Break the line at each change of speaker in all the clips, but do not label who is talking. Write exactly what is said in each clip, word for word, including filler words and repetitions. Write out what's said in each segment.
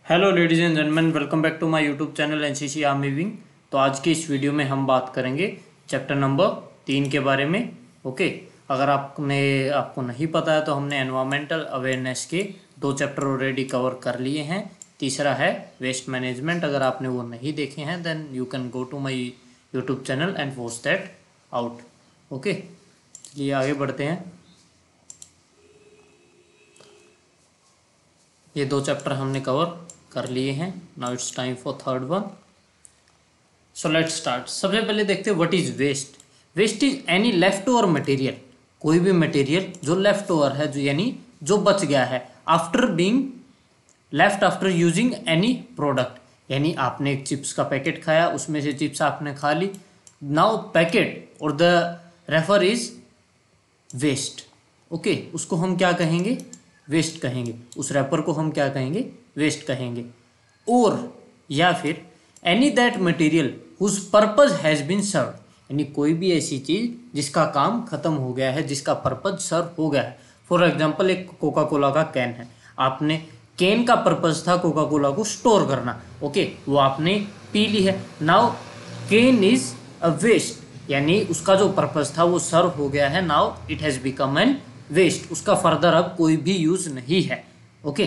Hello ladies and gentleman, welcome back to my YouTube channel NCC army wing. तो आज की इस video में हम बात करेंगे चैप्टर नंबर तीन के बारे में। ओके, अगर आपने आपको नहीं पता है तो हमने एनवायरमेंटल अवेयरनेस के दो चैप्टर ऑलरेडी कवर कर लिए हैं। तीसरा है वेस्ट मैनेजमेंट। अगर आपने वो नहीं देखे हैं then you can go to my YouTube channel and watch that out. Okay, चलिए आगे बढ़ते हैं। ये दो चैप्टर हमने कवर कर लिए हैं। Now it's time for third one. So let's start. सबसे पहले देखते हैं what is waste. Waste is any left over material, कोई भी मटेरियल जो लेफ्ट ओवर है, जो यानी जो बच गया है after being left after using any product. यानी आपने एक चिप्स का पैकेट खाया, उसमें से चिप्स आपने खा ली, नाउ पैकेट और the refer is waste. Okay, उसको हम क्या कहेंगे? वेस्ट कहेंगे। उस रैपर को हम क्या कहेंगे? वेस्ट कहेंगे। और या फिर any that material whose purpose has been serve, यानी कोई भी ऐसी चीज़ जिसका काम खत्म हो गया है, जिसका पर्पज सर्व हो गया है। फॉर एग्जांपल एक कोका कोला का कैन है, आपने कैन का पर्पज था कोका कोला को स्टोर करना। ओके, वो आपने पी ली है। Now can is a waste, यानी उसका जो पर्पज था वो सर्व हो गया है। Now it has become an waste, उसका फर्दर अब कोई भी यूज नहीं है। ओके,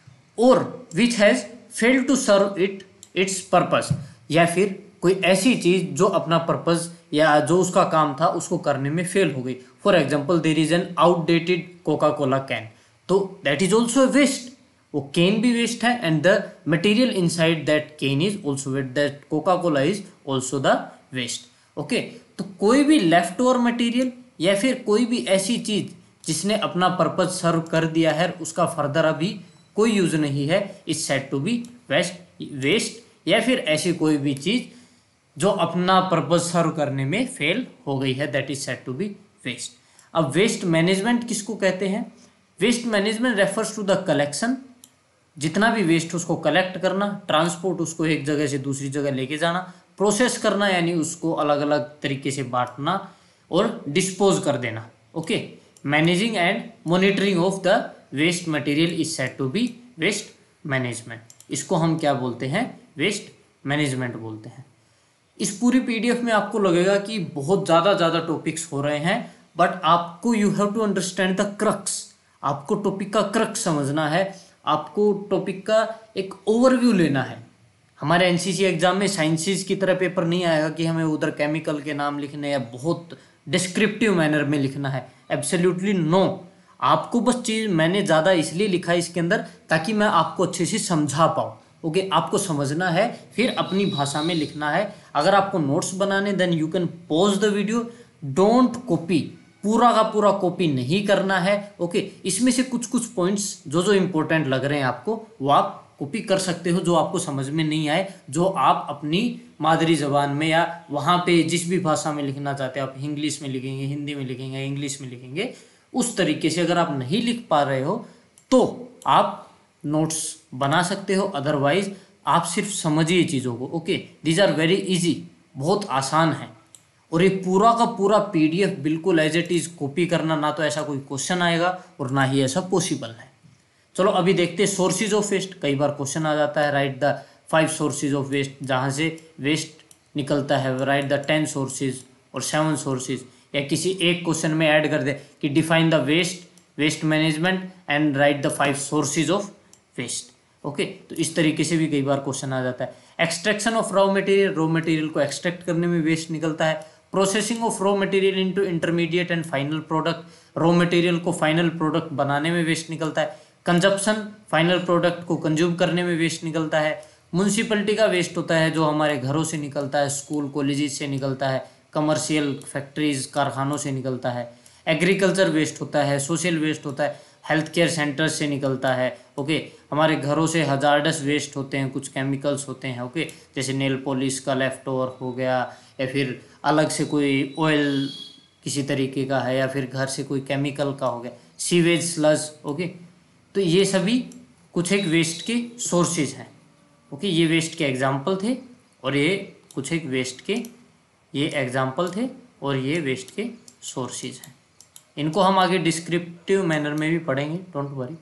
और which has failed to serve it its purpose, या फिर कोई ऐसी चीज जो अपना पर्पज या जो उसका काम था उसको करने में फेल हो गई। For example there is an outdated coca cola can, तो that is also a waste. वो कैन भी वेस्ट है and the material inside that can is also waste, that coca cola is also the waste. Okay, तो कोई भी left over material या फिर कोई भी ऐसी चीज जिसने अपना पर्पज सर्व कर दिया है, उसका फर्दर अभी कोई यूज नहीं है, is said to be waste waste या फिर ऐसी कोई भी चीज जो अपना पर्पज सर्व करने में फेल हो गई है, that is said to be waste. अब वेस्ट मैनेजमेंट किसको कहते हैं? Waste management refers to the collection, जितना भी वेस्ट उसको कलेक्ट करना, ट्रांसपोर्ट उसको एक जगह से दूसरी जगह लेके जाना, प्रोसेस करना यानी उसको अलग अलग तरीके से बांटना, और डिस्पोज कर देना। Okay, managing and monitoring of the waste material is said to be waste management. इसको हम क्या बोलते हैं? वेस्ट मैनेजमेंट बोलते हैं। इस पूरी पीडीएफ में आपको लगेगा कि बहुत ज़्यादा ज़्यादा टॉपिक्स हो रहे हैं, बट आपको you have to understand the crux. आपको टॉपिक का क्रक्स समझना है, आपको टॉपिक का एक ओवरव्यू लेना है। हमारे एनसीसी एग्जाम में साइंसेस की तरह पेपर नहीं आएगा कि हमें उधर केमिकल के नाम लिखने या बहुत डिस्क्रिप्टिव मैनर में लिखना है। Absolutely no. आपको बस चीज़ मैंने ज़्यादा इसलिए लिखा है इसके अंदर ताकि मैं आपको अच्छे से समझा पाऊँ। ओके, आपको समझना है फिर अपनी भाषा में लिखना है। अगर आपको नोट्स बनाने then you can pause the video, don't copy, पूरा का पूरा कॉपी नहीं करना है। ओके, इसमें से कुछ कुछ पॉइंट्स जो जो इंपॉर्टेंट लग रहे हैं आपको वो आप कॉपी कर सकते हो, जो आपको समझ में नहीं आए, जो आप अपनी मादरी जबान में या वहाँ पे जिस भी भाषा में लिखना चाहते हैं, आप इंग्लिश में लिखेंगे, हिंदी में लिखेंगे, इंग्लिश में लिखेंगे, उस तरीके से अगर आप नहीं लिख पा रहे हो तो आप नोट्स बना सकते हो। अदरवाइज आप सिर्फ समझिए चीज़ों को। Okay, these are very easy, बहुत आसान है। और ये पूरा का पूरा पीडीएफ बिल्कुल एज इट इज़ कॉपी करना, ना तो ऐसा कोई क्वेश्चन आएगा और ना ही ऐसा पॉसिबल है। चलो अभी देखते हैं सोर्सेज ऑफ वेस्ट। कई बार क्वेश्चन आ जाता है, write the five sources of waste, जहाँ से वेस्ट निकलता है। राइट द टेन सोर्सेज और सेवन सोर्सेज, या किसी एक क्वेश्चन में ऐड कर दे कि define the waste, waste management and write the five sources of waste. Okay, तो इस तरीके से भी कई बार क्वेश्चन आ जाता है। Extraction of raw material, raw material को एक्सट्रैक्ट करने में वेस्ट निकलता है। Processing of raw material into intermediate and final product, raw material को फाइनल प्रोडक्ट बनाने में वेस्ट निकलता है। कंजप्शन, फाइनल प्रोडक्ट को कंज्यूम करने में वेस्ट निकलता है। म्यूनसिपलिटी का वेस्ट होता है जो हमारे घरों से निकलता है, स्कूल कॉलेजेस से निकलता है, कमर्शियल फैक्ट्रीज कारखानों से निकलता है। एग्रीकल्चर वेस्ट होता है, सोशल वेस्ट होता है, हेल्थ केयर सेंटर्स से निकलता है। ओके, हमारे घरों से हजार्डस वेस्ट होते हैं, कुछ केमिकल्स होते हैं। ओके, जैसे नेल पॉलिश का लेफ्ट ओवर हो गया, या फिर अलग से कोई ऑयल किसी तरीके का है, या फिर घर से कोई केमिकल का हो गया, सीवेज स्लज। ओके, तो ये सभी कुछ एक वेस्ट के सोर्सेज हैं। ओके, ये वेस्ट के एग्जाम्पल थे और ये कुछ एक वेस्ट के ये एग्जाम्पल थे और ये वेस्ट के सोर्सेज हैं। इनको हम आगे डिस्क्रिप्टिव मैनर में भी पढ़ेंगे, डोंट वरी।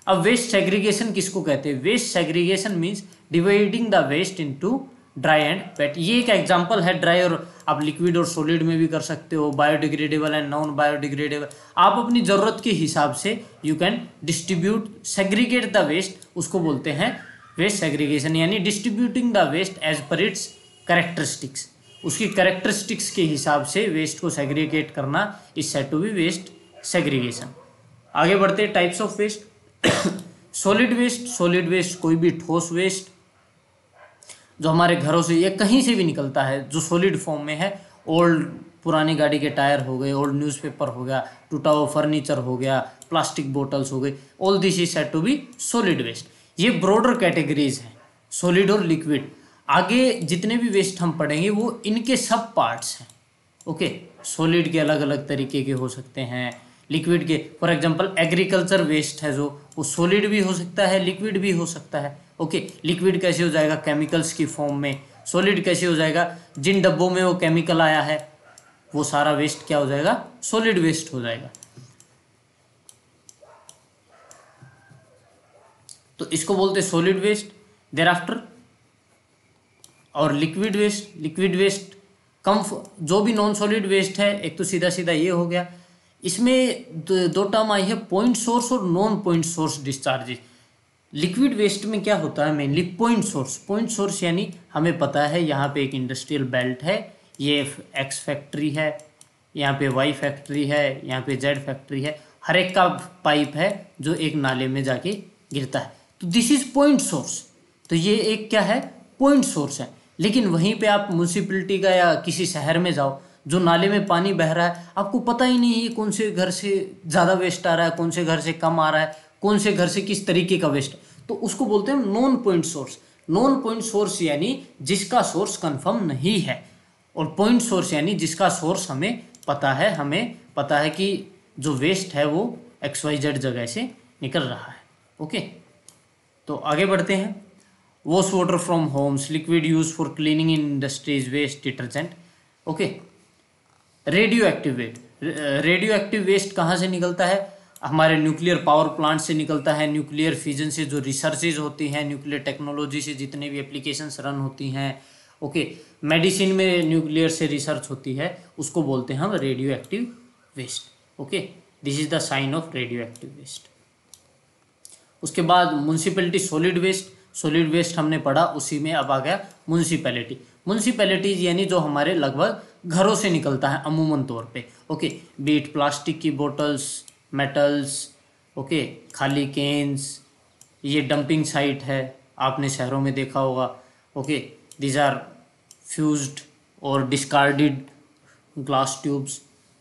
अब वेस्ट सेग्रीगेशन किसको कहते हैं? Waste segregation means dividing the waste into dry and wet. ये एक एग्जांपल है, ड्राई और आप लिक्विड और सॉलिड में भी कर सकते हो, बायोडिग्रेडेबल एंड नॉन बायोडिग्रेडेबल। आप अपनी ज़रूरत के हिसाब से you can distribute segregate the waste, उसको बोलते हैं वेस्ट सेग्रीगेशन, यानी distributing the waste as per its characteristics. उसकी कैरेक्टरिस्टिक्स के हिसाब से वेस्ट को सेग्रीगेट करना is said to be waste segregation. आगे बढ़ते हैं types of waste. Solid waste, solid waste कोई भी ठोस वेस्ट जो हमारे घरों से या कहीं से भी निकलता है, जो सॉलिड फॉर्म में है। ओल्ड पुरानी गाड़ी के टायर हो गए, ओल्ड न्यूज़पेपर हो गया, टूटा हुआ फर्नीचर हो गया, प्लास्टिक बोटल्स हो गई, all this is said to be solid waste. ये ब्रॉडर कैटेगरीज हैं, सॉलिड और लिक्विड। आगे जितने भी वेस्ट हम पढ़ेंगे वो इनके सब पार्ट्स हैं। ओके, सॉलिड के अलग अलग तरीके के हो सकते हैं, लिक्विड के फॉर एग्जांपल एग्रीकल्चर वेस्ट है जो वो सॉलिड भी हो सकता है, लिक्विड भी हो सकता है। ओके, लिक्विड कैसे हो जाएगा? केमिकल्स की फॉर्म में। सॉलिड कैसे हो जाएगा? जिन डब्बों में वो केमिकल आया है वो सारा वेस्ट क्या हो जाएगा? सॉलिड वेस्ट हो जाएगा। तो इसको बोलते हैं सॉलिड वेस्ट। देयर आफ्टर और लिक्विड वेस्ट, लिक्विड वेस्ट कम, जो भी नॉन सॉलिड वेस्ट है, एक तो सीधा सीधा ये हो गया। इसमें दो टर्म आई है, पॉइंट सोर्स और non point source discharges. Liquid waste में क्या होता है? Mainly point source. Point source यानी हमें पता है यहाँ पे एक इंडस्ट्रियल बेल्ट है, ये एक्स फैक्ट्री है, यहाँ पे वाई फैक्ट्री है, यहाँ पे जेड फैक्ट्री है, हर एक का पाइप है जो एक नाले में जाके गिरता है, तो दिस इज पॉइंट सोर्स। तो ये एक क्या है? पॉइंट सोर्स है। लेकिन वहीं पे आप म्यूनसिपलिटी का या किसी शहर में जाओ, जो नाले में पानी बह रहा है, आपको पता ही नहीं है कौन से घर से ज़्यादा वेस्ट आ रहा है, कौन से घर से कम आ रहा है, कौन से घर से किस तरीके का वेस्ट, तो उसको बोलते हैं non point source. Non point source यानी जिसका सोर्स कंफर्म नहीं है, और पॉइंट सोर्स यानी जिसका सोर्स हमें पता है, हमें पता है कि जो वेस्ट है वो एक्स वाई जेड जगह से निकल रहा है। ओके, तो आगे बढ़ते हैं। Wash water from homes, liquid use for cleaning in industries, waste detergent. Okay, radioactive waste. Radioactive waste कहाँ से निकलता है? हमारे न्यूक्लियर पावर प्लांट से निकलता है, न्यूक्लियर फ्यूजन से जो रिसर्चेज होती हैं, न्यूक्लियर टेक्नोलॉजी से जितने भी एप्लीकेशंस रन होती हैं। ओके, मेडिसिन में न्यूक्लियर से रिसर्च होती है, उसको बोलते हैं हम radioactive waste. Okay, this is the sign of radioactive waste. उसके बाद municipality solid waste. Solid waste हमने पढ़ा, उसी में अब आ गया म्यूनसिपैलिटी। म्यूनसिपैलिटीज यानी जो हमारे लगभग घरों से निकलता है अमूमन तौर पे। ओके, बीट प्लास्टिक की बोटल्स, मेटल्स, ओके, खाली केन्स, ये डंपिंग साइट है, आपने शहरों में देखा होगा। ओके, दीज आर फ्यूज्ड और डिस्कार्डेड ग्लास ट्यूब्स।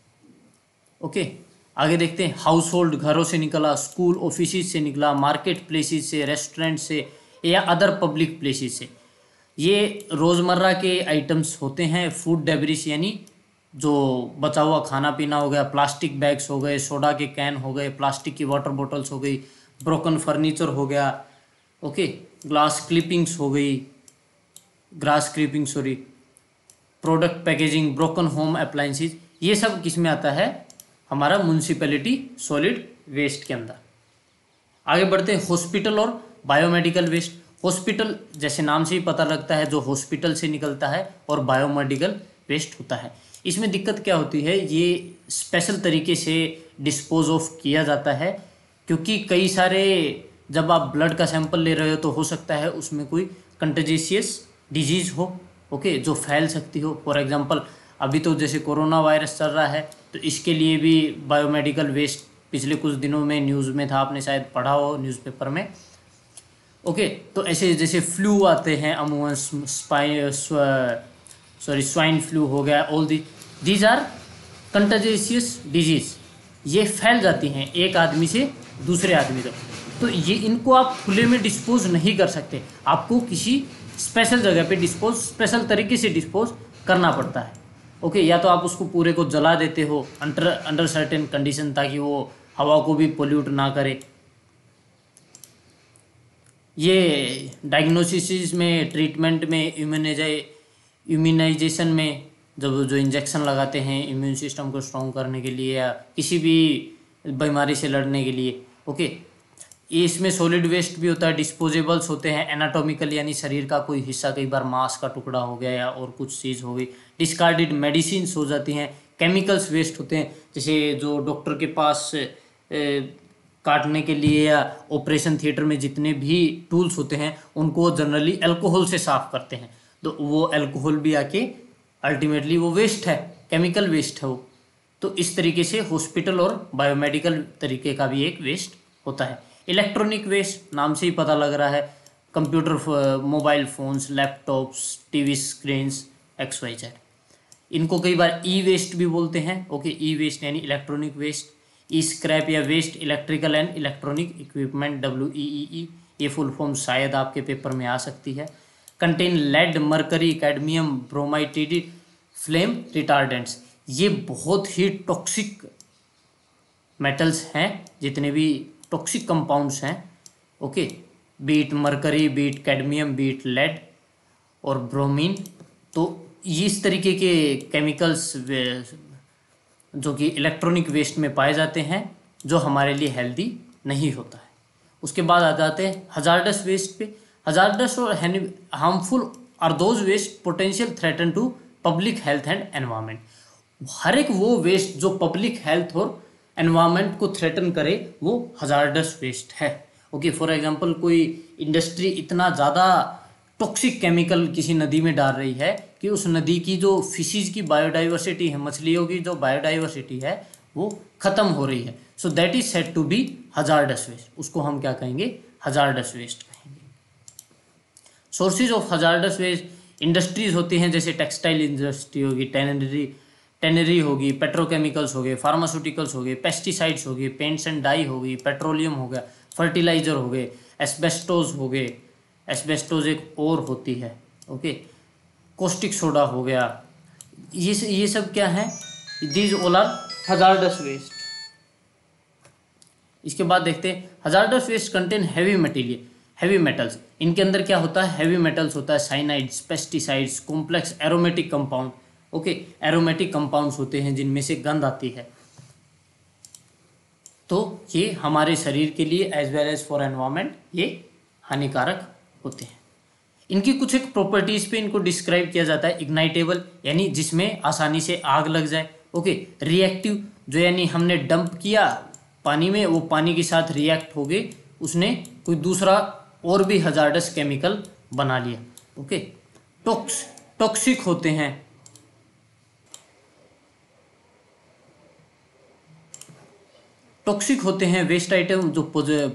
ओके, आगे देखते हैं। हाउस होल्ड, घरों से निकला, स्कूल ऑफिस से निकला, मार्केट प्लेसेस से, रेस्टोरेंट से या अदर पब्लिक प्लेसेस से। ये रोज़मर्रा के आइटम्स होते हैं। फूड डेब्रिस यानी जो बचा हुआ खाना पीना हो गया, प्लास्टिक बैग्स हो गए, सोडा के कैन हो गए, प्लास्टिक की वाटर बॉटल्स हो गई, ब्रोकन फर्नीचर हो गया। ओके, ग्लास क्लिपिंग्स हो गई, grass clipping sorry product packaging, broken home appliances, ये सब किस में आता है? हमारा म्यूनसिपैलिटी सॉलिड वेस्ट के अंदर। आगे बढ़ते हैं। हॉस्पिटल और बायोमेडिकल वेस्ट। हॉस्पिटल जैसे नाम से ही पता लगता है, जो हॉस्पिटल से निकलता है, और बायोमेडिकल वेस्ट होता है। इसमें दिक्कत क्या होती है? ये स्पेशल तरीके से डिस्पोज ऑफ किया जाता है, क्योंकि कई सारे जब आप ब्लड का सैंपल ले रहे हो तो हो सकता है उसमें कोई कंटेजियस डिजीज़ हो, ओके, जो फैल सकती हो। फॉर एग्जांपल अभी तो जैसे कोरोना वायरस चल रहा है, तो इसके लिए भी बायोमेडिकल वेस्ट पिछले कुछ दिनों में न्यूज़ में था, आपने शायद पढ़ा हो न्यूज़पेपर में। ओके, तो ऐसे जैसे फ्लू आते हैं अमूमन, स्पाइन सॉरी स्वाइन फ्लू हो गया, all the these are contagious disease. ये फैल जाती हैं एक आदमी से दूसरे आदमी तक, तो ये इनको आप खुले में डिस्पोज नहीं कर सकते, आपको किसी स्पेशल जगह पे डिस्पोज, स्पेशल तरीके से डिस्पोज करना पड़ता है। ओके, या तो आप उसको पूरे को जला देते हो अंडर अंडर सर्टेन कंडीशन, ताकि वो हवा को भी पोल्यूट ना करे। ये डायग्नोसिस में, ट्रीटमेंट में, इम्यूनाइजे इम्यूनाइजेशन में जब जो इंजेक्शन लगाते हैं इम्यून सिस्टम को स्ट्रॉन्ग करने के लिए या किसी भी बीमारी से लड़ने के लिए। ओके, ये इसमें सॉलिड वेस्ट भी होता है, डिस्पोजेबल्स होते हैं, एनाटॉमिकल यानी शरीर का कोई हिस्सा, कई बार मांस का टुकड़ा हो गया या और कुछ चीज़ हो गई, डिस्कार्डेड मेडिसिन हो जाती हैं, केमिकल्स वेस्ट होते हैं, जैसे जो डॉक्टर के पास ए, काटने के लिए या ऑपरेशन थिएटर में जितने भी टूल्स होते हैं उनको जनरली अल्कोहल से साफ करते हैं, तो वो अल्कोहल भी आके अल्टीमेटली वो वेस्ट है, केमिकल वेस्ट है वो। तो इस तरीके से हॉस्पिटल और बायोमेडिकल तरीके का भी एक वेस्ट होता है। इलेक्ट्रॉनिक वेस्ट नाम से ही पता लग रहा है, computer, mobile phones, laptops, TV screens, X Y Z. इनको कई बार ई वेस्ट भी बोलते हैं। ओके, ई वेस्ट यानी इलेक्ट्रॉनिक वेस्ट। ई स्क्रैप या waste electrical and electronic equipment, W E E E, ये फुल फॉर्म शायद आपके पेपर में आ सकती है। Contain lead, mercury, cadmium, bromide, flame retardants, ये बहुत ही टॉक्सिक मेटल्स हैं, जितने भी टॉक्सिक कंपाउंड्स हैं। Okay, be it mercury, be it cadmium, be it lead और ब्रोमीन, तो ये इस तरीके के केमिकल्स जो कि इलेक्ट्रॉनिक वेस्ट में पाए जाते हैं, जो हमारे लिए हेल्दी नहीं होता है। उसके बाद आ जाते हैं हजार्डस वेस्ट पे। हजार्डस और harmful are those waste potential threaten to public health and environment. हर एक वो वेस्ट जो पब्लिक हेल्थ और एनवायरनमेंट को थ्रेटन करे वो हजार्डस वेस्ट है। ओके, फॉर एग्जांपल कोई इंडस्ट्री इतना ज़्यादा टॉक्सिक केमिकल किसी नदी में डाल रही है कि उस नदी की जो फिशेज की बायोडाइवर्सिटी है, मछलियों की जो बायोडाइवर्सिटी है वो ख़त्म हो रही है, so that is said to be hazardous waste. उसको हम क्या कहेंगे? हजार्डस वेस्ट कहेंगे। Sources of hazardous waste industries होती हैं, जैसे टेक्सटाइल इंडस्ट्री होगी, टेनरी टेनरी होगी, पेट्रोकेमिकल्स हो गए, फार्मास्यूटिकल्स हो गए, पेस्टिसाइड्स हो गए, पेंट्स एंड डाई हो गई, पेट्रोलियम हो गया, फर्टिलाइजर हो गए, एस्बेस्टोज हो गए, एस्बेस्टोज एक और होती है। ओके, कोस्टिक सोडा हो गया, ये ये सब क्या है? These all are hazardous waste. इसके बाद देखते हैं hazardous waste contain heavy material, heavy metals. इनके अंदर क्या होता है? हैवी मेटल्स होता है, cyanides, pesticides, complex aromatic compound. Okay, aromatic compounds होते हैं जिनमें से गंध आती है, तो ये हमारे शरीर के लिए as well as for environment ये हानिकारक होते हैं। इनकी कुछ एक प्रॉपर्टीज पे इनको डिस्क्राइब किया जाता है। इग्नाइटेबल यानी जिसमें आसानी से आग लग जाए। ओके, रिएक्टिव जो यानी हमने डंप किया पानी में, वो पानी के साथ रिएक्ट हो गए, उसने कोई दूसरा और भी हजार्डस केमिकल बना लिया। ओके, टॉक्स टॉक्सिक होते हैं। टॉक्सिक होते हैं वेस्ट आइटम जो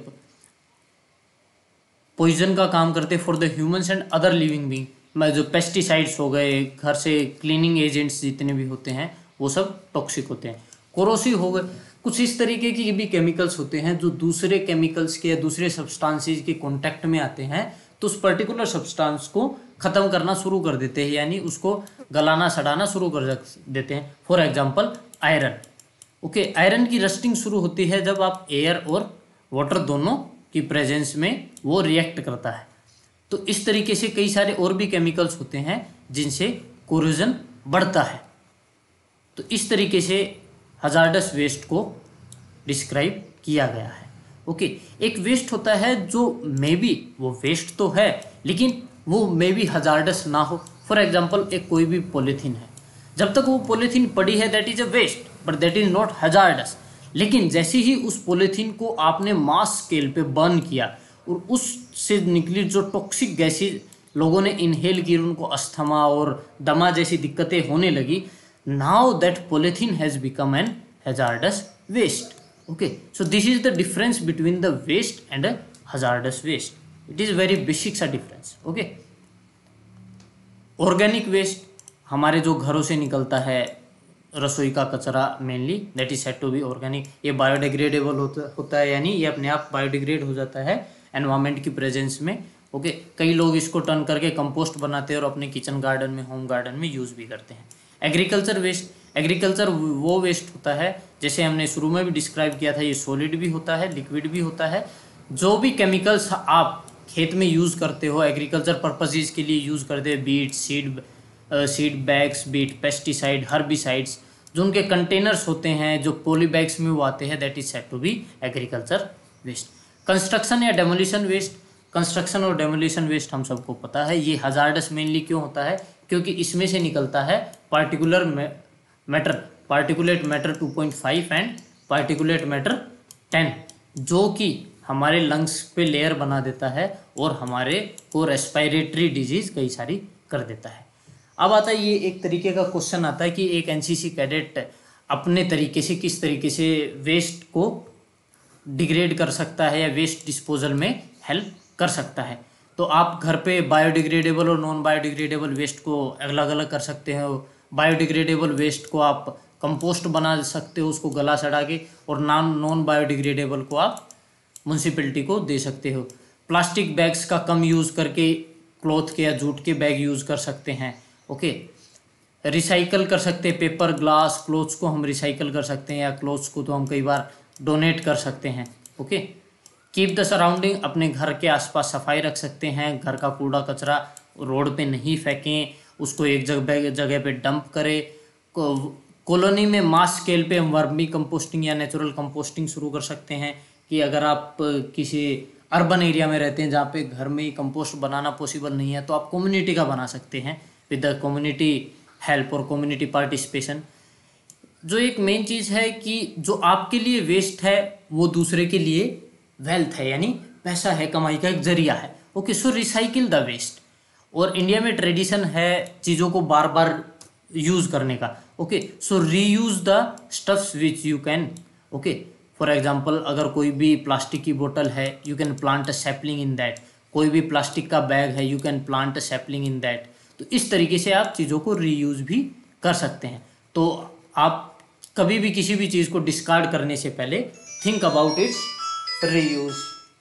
पॉइजन का काम करते for the humans and other living being. जो पेस्टिसाइड्स हो गए, घर से क्लीनिंग एजेंट्स जितने भी होते हैं वो सब टॉक्सिक होते हैं। कोरोसिव हो गए, कुछ इस तरीके की भी केमिकल्स होते हैं जो दूसरे केमिकल्स के या दूसरे सब्सटेंसेस के कांटेक्ट में आते हैं तो उस पर्टिकुलर सब्सटेंस को ख़त्म करना शुरू कर देते हैं, यानी उसको गलाना सड़ाना शुरू कर देते हैं। For example iron. Okay, iron की रस्टिंग शुरू होती है जब आप एयर और वाटर दोनों की प्रेजेंस में वो रिएक्ट करता है। तो इस तरीके से कई सारे और भी केमिकल्स होते हैं जिनसे कोरोजन बढ़ता है। तो इस तरीके से हजार्डस वेस्ट को डिस्क्राइब किया गया है। ओके, एक वेस्ट होता है जो मे बी वो वेस्ट तो है लेकिन वो मे बी हजार्डस ना हो। फॉर एग्जांपल एक कोई भी पॉलीथीन है, जब तक वो पॉलीथीन पड़ी है that is a waste but that is not hazardous. लेकिन जैसे ही उस पॉलीथीन को आपने मास स्केल पे बर्न किया और उससे निकली जो टॉक्सिक गैसेज लोगों ने इनहेल की, उनको अस्थमा और दमा जैसी दिक्कतें होने लगी, now that polythene has become an hazardous waste. Okay, so this is the difference between the waste and a hazardous waste. It is very basic सा डिफरेंस। ओके, ऑर्गेनिक वेस्ट हमारे जो घरों से निकलता है, रसोई का कचरा mainly, that is said to be organic. ये बायोडिग्रेडेबल होता होता है, यानी ये अपने आप बायोडिग्रेड हो जाता है एनवायरनमेंट की प्रेजेंस में। ओके, कई लोग इसको टर्न करके कंपोस्ट बनाते हैं और अपने किचन गार्डन में, होम गार्डन में यूज़ भी करते हैं। एग्रीकल्चर वेस्ट, एग्रीकल्चर वो वेस्ट होता है जैसे हमने शुरू में भी डिस्क्राइब किया था, ये सॉलिड भी होता है, लिक्विड भी होता है। जो भी केमिकल्स आप खेत में यूज़ करते हो, एग्रीकल्चर पर्पजेज़ के लिए यूज़ करते हैं, be it seed seed bags, be it pesticide, herbicides, जो उनके कंटेनर्स होते हैं जो पॉली बैग्स में वो आते हैं, that is said to be agriculture waste. Construction या डेमोलिशन वेस्ट, कंस्ट्रक्शन और डेमोलिशन वेस्ट हम सबको पता है ये हजार्डस मेनली क्यों होता है, क्योंकि इसमें से निकलता है particular matter, particulate matter two point five and particulate matter ten, जो कि हमारे लंग्स पे लेयर बना देता है और हमारे को रेस्पिरेटरी डिजीज कई सारी कर देता है। अब आता है ये एक तरीके का क्वेश्चन आता है कि एक एनसीसी कैडेट अपने तरीके से किस तरीके से वेस्ट को डिग्रेड कर सकता है या वेस्ट डिस्पोजल में हेल्प कर सकता है। तो आप घर पे बायोडिग्रेडेबल और नॉन बायोडिग्रेडेबल वेस्ट को अलग अलग कर सकते हो। बायोडिग्रेडेबल वेस्ट को आप कंपोस्ट बना सकते हो उसको गला सड़ा के, और नॉन नॉन बायोडिग्रेडेबल को आप म्यूनसिपैलिटी को दे सकते हो। प्लास्टिक बैग्स का कम यूज़ करके क्लॉथ के या जूट के बैग यूज़ कर सकते हैं। ओके, रिसाइकल कर सकते हैं, पेपर, ग्लास, क्लोथ्स को हम रिसाइकल कर सकते हैं, या क्लोथ्स को तो हम कई बार डोनेट कर सकते हैं। ओके, कीप द सराउंडिंग, अपने घर के आसपास सफाई रख सकते हैं, घर का कूड़ा कचरा रोड पे नहीं फेंकें, उसको एक जगह जगह पे डंप करें। कॉलोनी में मास स्केल पे हम वर्मी कंपोस्टिंग या नेचुरल कंपोस्टिंग शुरू कर सकते हैं कि अगर आप किसी अर्बन एरिया में रहते हैं जहाँ पे घर में ही कंपोस्ट बनाना पॉसिबल नहीं है तो आप कम्युनिटी का बना सकते हैं विद द कम्युनिटी हेल्प और कम्युनिटी पार्टिसिपेशन। जो एक मेन चीज़ है कि जो आपके लिए वेस्ट है वो दूसरे के लिए वेल्थ है, यानी पैसा है, कमाई का एक जरिया है। Okay, so recycle the waste. और इंडिया में ट्रेडिशन है चीज़ों को बार बार यूज़ करने का। Okay, so reuse the stuffs which you can. Okay, for example अगर कोई भी प्लास्टिक की बोतल है you can plant a sapling in that, कोई भी प्लास्टिक का बैग है you can plant a sapling in that. तो इस तरीके से आप चीज़ों को रीयूज़ भी कर सकते हैं। तो आप कभी भी किसी भी चीज़ को डिस्कार्ड करने से पहले थिंक अबाउट इट्स रीयूज।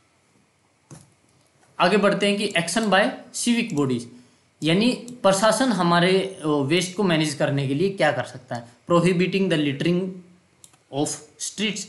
आगे बढ़ते हैं कि एक्शन बाय सिविक बॉडीज, यानी प्रशासन हमारे वेस्ट को मैनेज करने के लिए क्या कर सकता है। Prohibiting the littering of streets,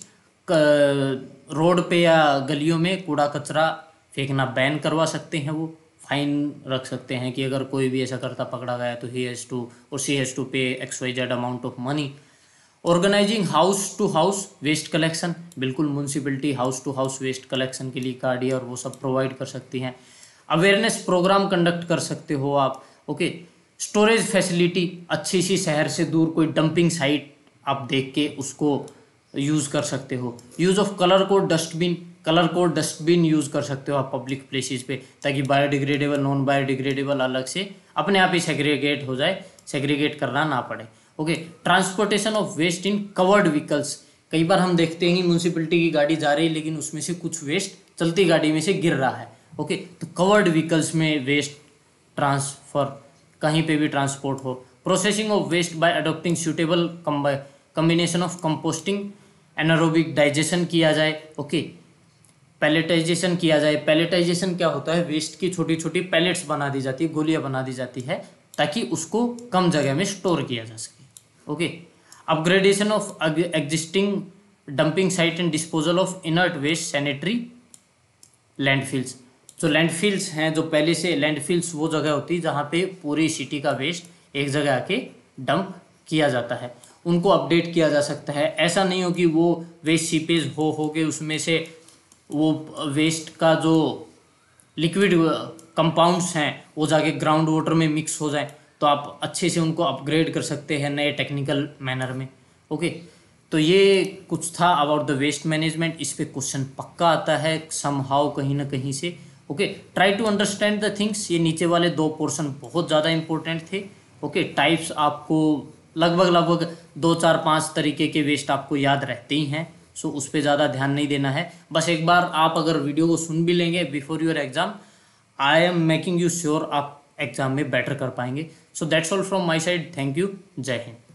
road पे या गलियों में कूड़ा कचरा फेंकना बैन करवा सकते हैं, वो फाइन रख सकते हैं कि अगर कोई भी ऐसा करता पकड़ा गया तो ही हैज़ टू और she has to pay x Y z amount of money. Organizing house to house waste collection, बिल्कुल municipality house to house waste collection के लिए कार्ड और वो सब प्रोवाइड कर सकती हैं। अवेयरनेस प्रोग्राम कंडक्ट कर सकते हो आप। ओके, स्टोरेज फैसिलिटी, अच्छी सी शहर से दूर कोई डंपिंग साइट आप देख के उसको यूज़ कर सकते हो। Use of colour code dustbin, colour code dustbin use कर सकते हो आप पब्लिक प्लेसेस पे, ताकि बायोडिग्रेडेबल नॉन बायोडिग्रेडेबल अलग से अपने आप ही सेग्रीगेट हो जाए, सेग्रीगेट करना ना पड़े। Okay, transportation of waste in covered vehicles, कई बार हम देखते हैं कि म्यूनसिपैलिटी की गाड़ी जा रही है लेकिन उसमें से कुछ वेस्ट चलती गाड़ी में से गिर रहा है। ओके, तो कवर्ड व्हीकल्स में वेस्ट ट्रांसफर कहीं पे भी ट्रांसपोर्ट हो। Processing of waste by adopting suitable combination of composting anaerobic digestion किया जाए। ओके, पैलेटाइजेशन किया जाए। पैलेटाइजेशन क्या होता है, वेस्ट की छोटी छोटी पैलेट्स बना दी जाती है, गोलियां बना दी जाती है ताकि उसको कम जगह में स्टोर किया जा सके। Okay, upgradation of existing dumping site and disposal of inert waste sanitary landfills. जो लैंडफिल्स हैं, जो पहले से लैंडफिल्स वो जगह होती है जहाँ पे पूरी सिटी का वेस्ट एक जगह आके डंप किया जाता है, उनको अपडेट किया जा सकता है। ऐसा नहीं हो कि वो वेस्ट सीपेज हो हो के उसमें से वो वेस्ट का जो लिक्विड कंपाउंड्स हैं वो जाके ग्राउंड वाटर में मिक्स हो जाए, तो आप अच्छे से उनको अपग्रेड कर सकते हैं नए टेक्निकल मैनर में। ओके, तो ये कुछ था अबाउट द वेस्ट मैनेजमेंट। इस पे क्वेश्चन पक्का आता है समहाउ कहीं ना कहीं से। Okay, try to understand the things, ये नीचे वाले दो पोर्शन बहुत ज़्यादा इंपॉर्टेंट थे। ओके, टाइप्स आपको लगभग लगभग दो चार पाँच तरीके के वेस्ट आपको याद रहते ही हैं, सो उस पर ज़्यादा ध्यान नहीं देना है। बस एक बार आप अगर वीडियो को सुन भी लेंगे before your exam, I am making you sure आप एग्जाम में बेटर कर पाएंगे। So that's all from my side, thank you, जय हिंद।